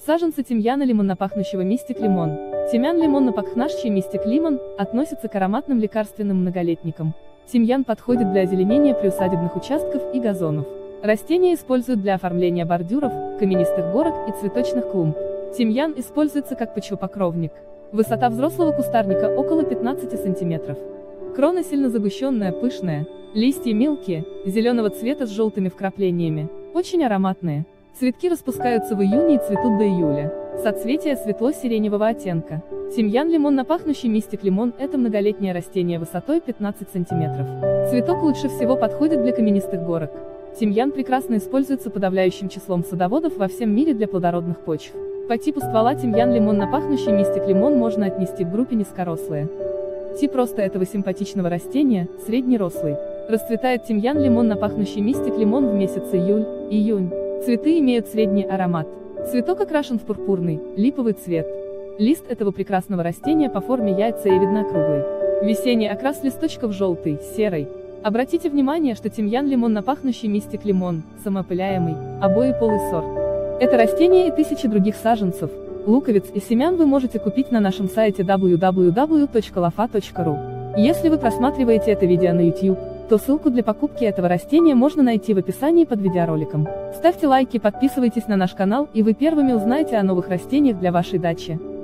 Саженцы тимьяна лимонно-пахнущего мистик лимон. Тимьян лимонно-пахнущий мистик лимон относится к ароматным лекарственным многолетникам. Тимьян подходит для озеленения приусадебных участков и газонов. Растение используют для оформления бордюров, каменистых горок и цветочных клумб. Тимьян используется как почвопокровник. Высота взрослого кустарника около 15 см. Крона сильно загущенная, пышная. Листья мелкие, зеленого цвета с желтыми вкраплениями. Очень ароматные. Цветки распускаются в июне и цветут до июля. Соцветие светло-сиреневого оттенка. Тимьян лимонно-пахнущий мистик лимон – это многолетнее растение высотой 15 см. Цветок лучше всего подходит для каменистых горок. Тимьян прекрасно используется подавляющим числом садоводов во всем мире для плодородных почв. По типу ствола тимьян лимонно-пахнущий мистик лимон можно отнести к группе низкорослые. Тип роста этого симпатичного растения – среднерослый. Расцветает тимьян лимонно-пахнущий мистик лимон в месяцы июль-июнь. Цветы имеют средний аромат. Цветок окрашен в пурпурный, липовый цвет. Лист этого прекрасного растения по форме яйцеевидно округлый. Весенний окрас листочков желтый, серый. Обратите внимание, что тимьян лимонно-пахнущий мистик лимон, самоопыляемый, обоеполый сорт. Это растение и тысячи других саженцев, луковиц и семян вы можете купить на нашем сайте www.lofa.ru. Если вы просматриваете это видео на YouTube, то ссылку для покупки этого растения можно найти в описании под видеороликом. Ставьте лайки, подписывайтесь на наш канал, и вы первыми узнаете о новых растениях для вашей дачи.